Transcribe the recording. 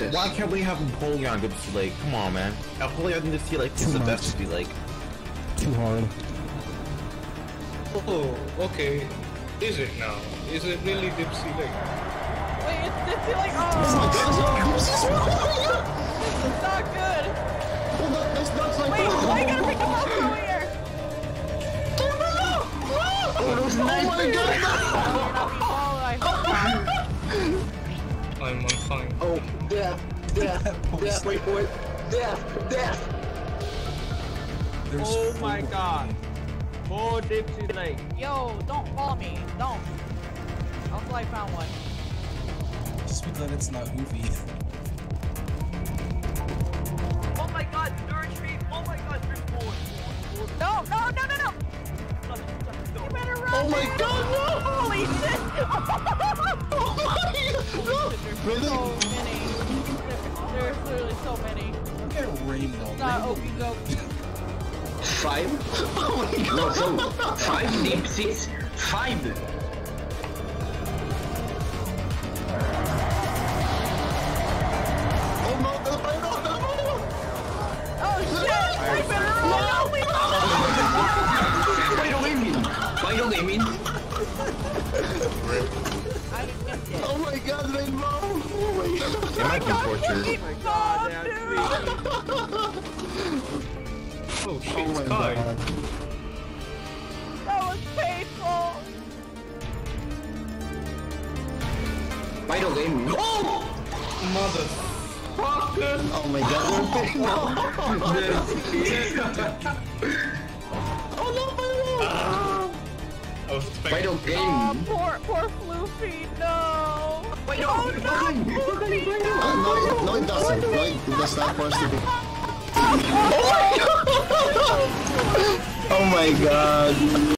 this. Why can't we have Napoleon on Dipsy Lake? Come on, man. Napoleon on Dipsy Lake is the best Dipsy Lake. Too hard. Oh, okay. Is it now? Is it really Dipsy Lake? Wait, it's Dipsy Lake. Oh, this is not good. Wait, why you gotta bring the mouse over here? I'm on fine. Oh, death, wait for it. Death. Oh my god. More Dipsy Lake. Yo, don't follow me. Don't. Until I found one. Just be glad it's not Hoofy. Oh my god, third street. Oh my god, there's more. No. You better run. Oh my god, no! Holy shit. Really? So many. There's literally so many. Look at Rainbow. Not Okie Doke. 5? Oh my god! No, so 5 Dipsies, 5! Oh no, no! Oh shit! I better run! Why don't they mean? Oh my god, Rainbow! Oh my god! It might be torture. Oh my god, Oh shit, Oh my Sky. god. that was painful! Why don't they mean? Oh! Motherfucker! Oh my god, Rainbow! Oh no, I was Why expecting. don't they Oh, mean? poor Floofy, no! Why Oh don't no, Floofy, no! no, it doesn't. No, it does not force to be. Oh my god!